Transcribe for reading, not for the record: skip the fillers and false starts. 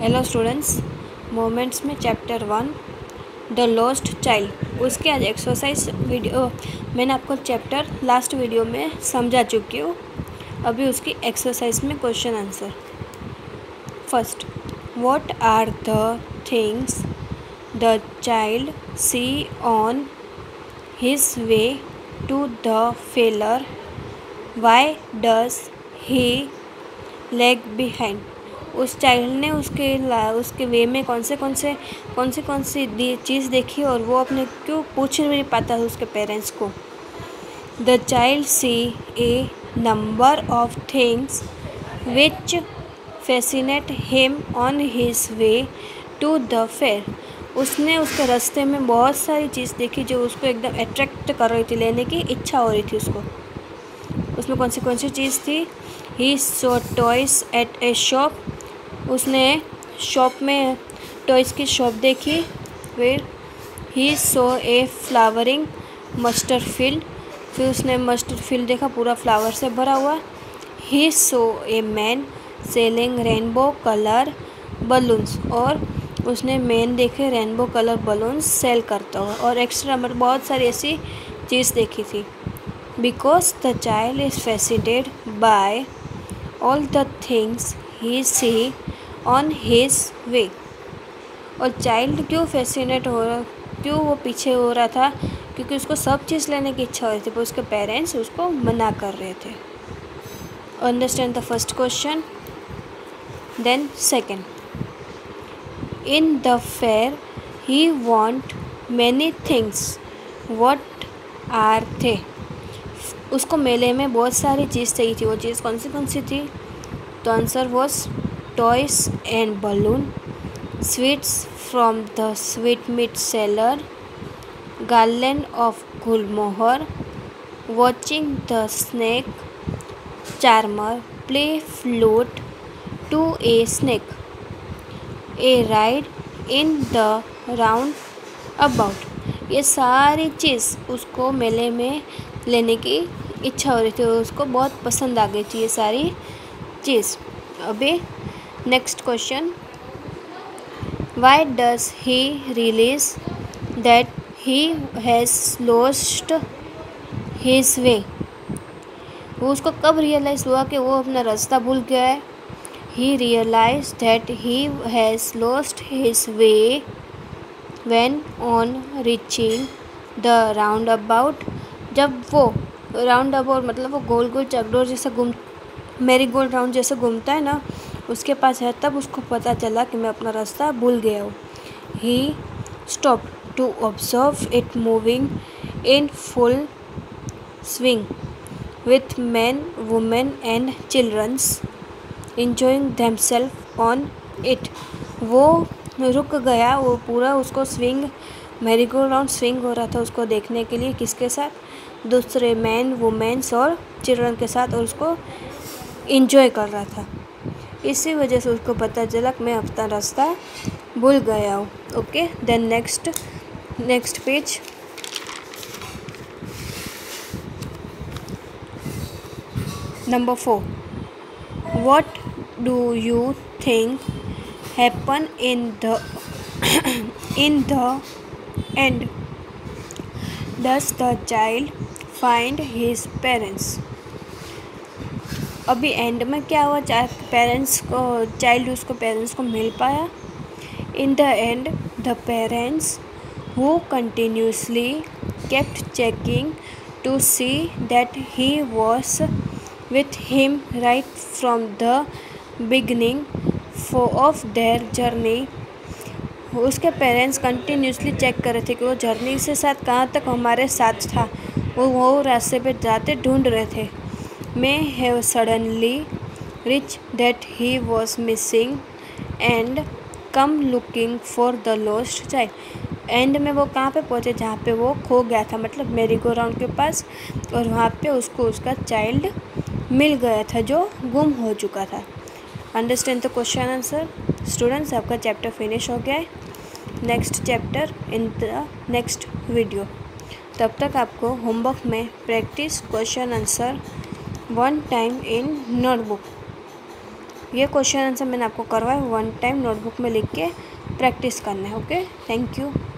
Hello students, Moments में chapter 1 the lost child. उसके आज एक्सरसाइज वीडियो मैंने आपको चैप्टर लास्ट वीडियो में समझा चुकी हूँ। अभी उसकी एक्सरसाइज में question answer. First, what are the things the child see on his way to the fair, why does he lag behind. उस चाइल्ड ने उसके वे में कौन सी चीज़ देखी और वो अपने क्यों पूछ नहीं पाता उसके पेरेंट्स को। The child see a number of things which fascinate him on his way to the fair. उसने उसके रास्ते में बहुत सारी चीज़ देखी जो उसको एकदम अट्रैक्ट कर रही थी, लेने की इच्छा हो रही थी उसको। उसमें कौन सी चीज़ थी। He saw toys at a shop. उसने शॉप में टॉयज़ की शॉप देखी। फिर he saw a flowering mustard field. फिर उसने मस्टर्ड फील्ड देखा पूरा फ्लावर से भरा हुआ। He saw a man selling rainbow colour balloons. और उसने मैन देखे रेनबो कलर बलून्स सेल करता हुआ। और एक्स्ट्रा मतलब बहुत सारी ऐसी चीज़ देखी थी। Because the child is fascinated by all the things he see on his way. और चाइल्ड क्यों फैसिनेट हो रहा, क्यों वो पीछे हो रहा था, क्योंकि उसको सब चीज़ लेने की इच्छा हो रही थी, पर उसके पेरेंट्स उसको मना कर रहे थे। Understand the first question. Then second, in the fair he want many things, what are they. उसको मेले में बहुत सारी चीज़ चाहिए थी। वो चीज़ कौन सी थी। तो answer was toys and balloon, sweets from the sweetmeat seller, garland of gulmohar, watching the snake charmer play flute to a snake, a ride in the roundabout. ये सारी चीज़ उसको मेले में लेने की इच्छा हो रही थी, उसको बहुत पसंद आ गई थी ये सारी चीज़। अभी next question, why does he realise that he has lost his way. वो उसको कब रियलाइज़ हुआ कि वो अपना रास्ता भूल गया है। He realise that he has lost his way when on reaching the roundabout. जब वो राउंड अबाउट मतलब वो गोल गोल चकडोर जैसा मेरी गोल्ड राउंड जैसे घूमता है ना, उसके पास है, तब उसको पता चला कि मैं अपना रास्ता भूल गया हूँ। He stop to observe it moving in full swing with man women and childrens enjoying themselves on it। वो रुक गया, वो पूरा उसको स्विंग मेरी गोल्ड राउंड स्विंग हो रहा था उसको देखने के लिए। किसके साथ। दूसरे मैन वुमेन्स और चिल्ड्रन के साथ, और उसको इंजॉय कर रहा था। इसी वजह से उसको पता चला कि मैं अपना रास्ता भूल गया हूँ। Okay, then next page. Number 4, what do you think happen in the end. Does the child find his parents. अभी एंड में क्या हुआ, चाइल्ड उसको पेरेंट्स को मिल पाया। In the end the parents who continuously kept checking to see that he was with him right from the beginning of their journey. उसके parents continuously check कर रहे थे कि वो जर्नी से साथ कहाँ तक हमारे साथ था। वो रास्ते पे जाते ढूंढ रहे थे। may have suddenly reached that he was missing and come looking for the lost child। End में वो कहाँ पे पहुँचे, जहाँ पे वो खो गया था, मतलब मेरी गो राउंड के पास। और वहाँ पे उसको उसका चाइल्ड मिल गया था जो गुम हो चुका था। Understand the question answer. Students, आपका चैप्टर फिनिश हो गया है। Next chapter in the next video. तब तक आपको होमवर्क में practice question answer 1 time in notebook. ये क्वेश्चन आंसर मैंने आपको करवाया, वन टाइम नोटबुक में लिख के प्रैक्टिस करना है। Okay, thank you.